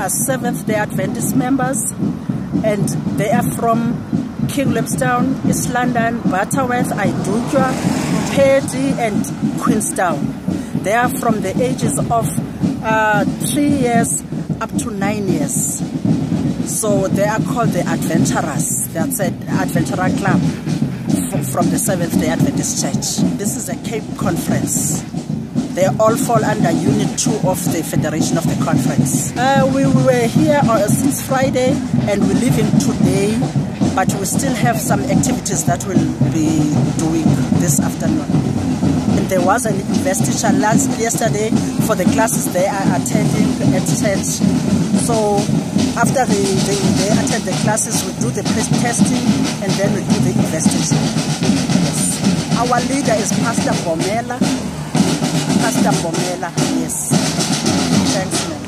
are Seventh-day Adventist members, and they are from King Williamstown, East London, Butterworth, Idukwa, Pedi, and Queenstown. They are from the ages of 3 years up to 9 years. So they are called the Adventurers. That's an Adventurer Club from the Seventh-day Adventist Church. This is a Cape Conference. They all fall under Unit 2 of the Federation of the Conference. We were here since Friday and we're leaving today, but we still have some activities that we'll be doing this afternoon. And there was an investiture yesterday for the classes they are attending at church. So after they attend the classes, we do the testing and then we do the investiture. Yes. Our leader is Pastor Bomela. Pastor Bomela, yes. Thanks, ma'am.